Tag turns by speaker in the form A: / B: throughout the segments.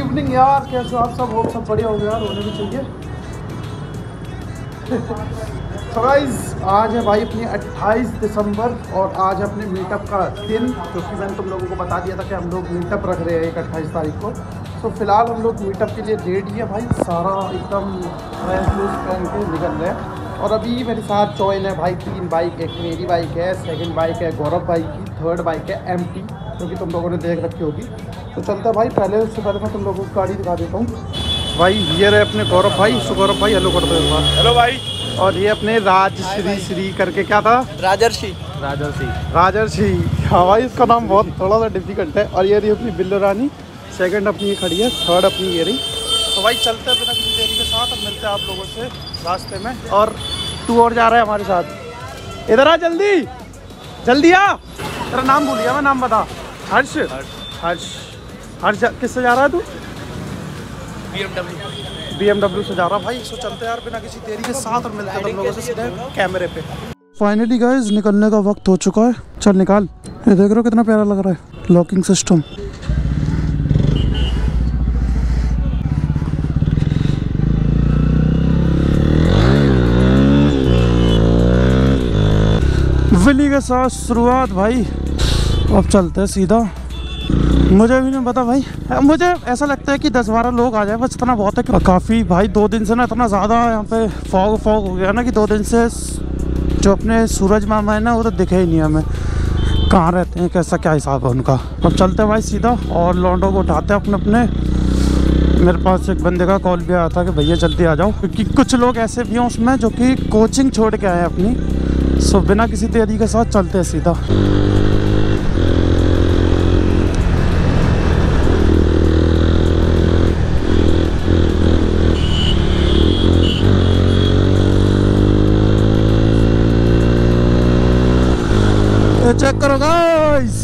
A: Evening यार, कैसे आप सब हो? सब बढ़िया हो गया यार, होने भी चाहिए। तो गाइस आज है भाई अपनी 28 दिसंबर और आज अपने मीटअप का दिन, क्योंकि मैंने तुम लोगों को बता दिया था कि हम लोग मीटअप रख रहे हैं 28 तारीख को। तो फिलहाल हम लोग मीटअप के लिए रेडी है भाई, सारा एकदम पहन के निकल रहे हैं। और अभी मेरे साथ जॉइन है भाई 3 बाइक, एक मेरी बाइक है, सेकंड बाइक है गौरव भाई की, थर्ड बाइक है एमटी जो कि तुम लोगों ने देख रखी होगी। तो चलता है भाई, पहले उससे पहले मैं तुम लोगों को गाड़ी दिखा देता हूँ। भाई ये रहे अपने गौरव भाई। सो गौरव भाई हेलो कर दो एक बार।
B: हेलो भाई।
A: और ये अपने राजश्री करके क्या था,
B: राजर्षि।
A: हाँ भाई, इसका नाम बहुत थोड़ा सा डिफिकल्ट है। और ये रही अपनी बिल्लो रानी, सेकंड अपनी ये खड़ी है, थर्ड अपनी ये रही। तो भाई चलते हैं बिना किसी देरी के साथ, अब मिलते हैं आप लोगों से रास्ते में। और तू और जा रहा है हमारे साथ, इधर आ जल्दी जल्दी आ। तेरा नाम भूल गया मैं, नाम बता। हर्ष। किससे जा रहा है तू? BMW से जा रहा भाई। सो चलते हैं यार बिना किसी देरी के साथ और मिलते हैं तुम लोगों से सीधे कैमरे पे। फाइनली गाइस निकलने का वक्त हो चुका है, चल निकाल। ये देख रहे हो कितना प्यारा लग रहा है लॉकिंग सिस्टम। विली के साथ शुरुआत भाई, अब चलते हैं सीधा। मुझे भी नहीं पता भाई, मुझे ऐसा लगता है कि 10-12 लोग आ जाए बस, इतना बहुत है। काफ़ी भाई 2 दिन से ना इतना ज़्यादा यहाँ पे फॉग हो गया ना कि 2 दिन से जो अपने सूरज मामा है ना वो तो दिखे ही नहीं हमें, कहाँ रहते हैं, कैसा क्या हिसाब है उनका। अब चलते हैं भाई सीधा और लॉन्डो को उठाते हैं अपने। मेरे पास एक बंदे का कॉल भी आया था कि भैया जल्दी आ जाओ, क्योंकि कुछ लोग ऐसे भी हैं उसमें जो कि कोचिंग छोड़ के आए अपनी। सो बिना किसी देरी के साथ चलते हैं सीधा। चेक करो गाइस,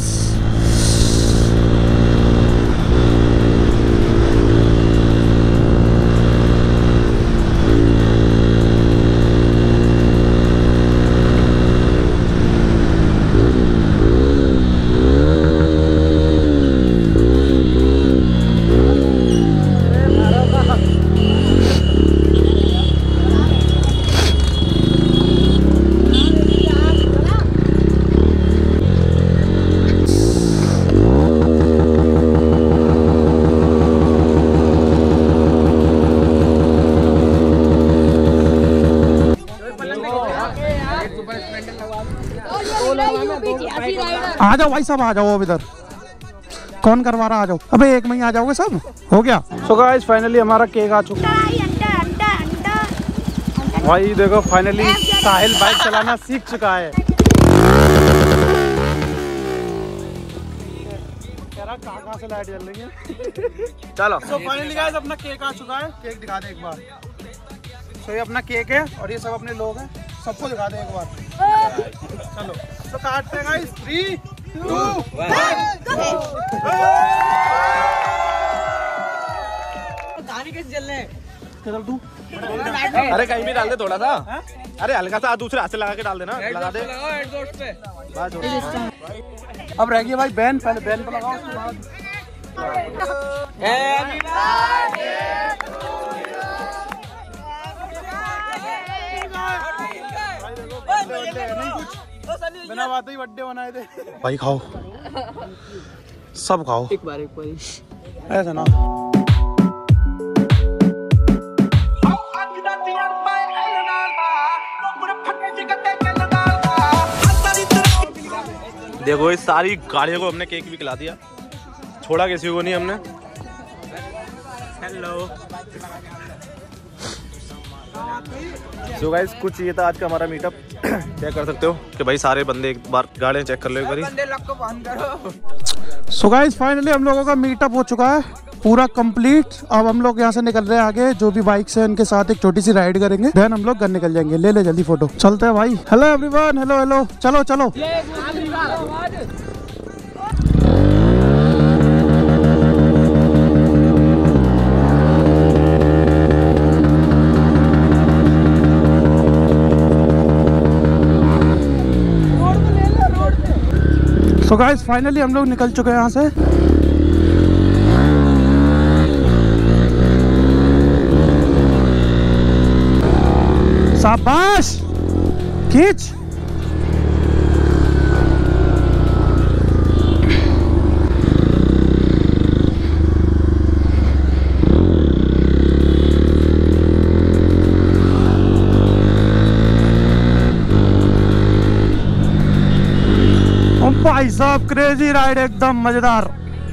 A: आ जाओ भाई सब आ जाओ। अब इधर कौन करवा रहा, आ जाओ। अबे 1 महीने आ जाओगे, सब हो गया। सो गाइस फाइनली हमारा केक आ चुका है भाई। देखो फाइनली साहिल बाइक चलाना सीख चुका है। कहाँ से लाइट जल रही है। चलो सो फाइनली गाइस अपना केक आ चुका है। केक दिखा दे एक बार। सो ये अपना केक है और ये सब अपने लोग हैं, सबको दिखा दे एक बार। चलो तो काटते हैं गाइस, 3, 2, 1।
B: कहानी कैसे चल रहे हैं?
A: चल तू।
B: अरे कहीं भी डाल दे थोड़ा सा। अरे हल्का सा दूसरे हाथ से लगा के डाल देना, लगा दे।
A: अब रह गई भाई बैन, पहले बैन पे लगाओ उसके बाद। बिना बात ही बर्थडे बनाए थे भाई। खाओ सब खाओ,
B: एक बार
A: ऐसा ना।
B: देखो इस सारी गाड़ियों को हमने केक भी खिला दिया, छोड़ा किसी को नहीं हमने। हेलो सो गाइस, कुछ ये था आज का हमारा मीटअप। चेक कर सकते हो कि भाई सारे बंदे एक बार गाड़ियाँ चेक कर लो एक बार।
A: सो गाइस फाइनली हम लोगों का मीटअप हो चुका है पूरा कंप्लीट। अब हम लोग यहाँ से निकल रहे हैं आगे, जो भी बाइक्स है उनके साथ एक छोटी सी राइड करेंगे, देन हम लोग घर निकल जाएंगे। ले जल्दी फोटो, चलते हैं भाई। हेलो एवरीवन, हेलो चलो चलो। सो गाइस फाइनली हम लोग निकल चुके हैं यहाँ से। शाबाश, खींच। भाई साहब क्रेजी राइड, एकदम मजेदार।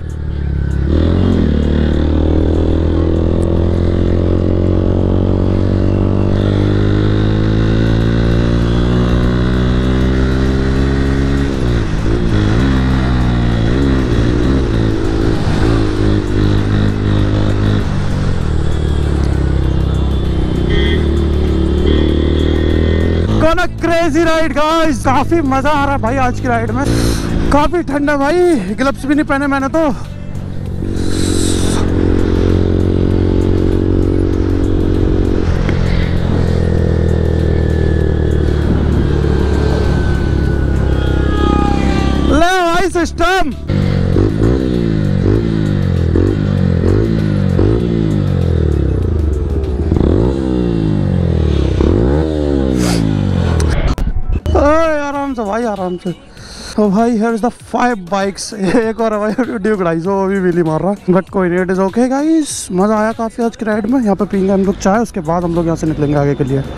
A: क्रेजी राइड गाइस, काफी मजा आ रहा है भाई आज की राइड में। काफी ठंडा भाई, ग्लव्स भी नहीं पहने मैंने तो। ले भाई सिस्टम। आराम से भाई, आराम से। तो भाई हियर इज द 5 बाइक्स। एक और भाई ड्यूक डाइसो अभी व्हीली मार रहा है, बट कोई नहीं, इट इज ओके गाइस। मजा आया काफी आज की राइड में। यहाँ पे पीएंगे हम लोग चाय, उसके बाद हम लोग यहाँ से निकलेंगे आगे के लिए।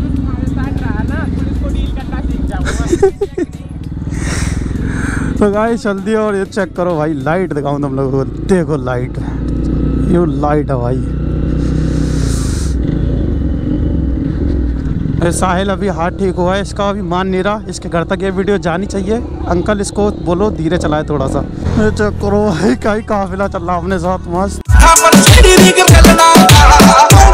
A: तो गाइस जल्दी, और ये चेक करो भाई, लाइट दिखाऊं तुम लोगों को। देखो लाइट, ये लाइट है भाई। साहिल अभी हाथ ठीक हुआ है इसका, अभी मान नहीं रहा। इसके घर तक ये वीडियो जानी चाहिए। अंकल इसको बोलो धीरे चलाए थोड़ा सा। चेक करो भाई, कहीं काफिला चल रहा अपने साथ मस्त।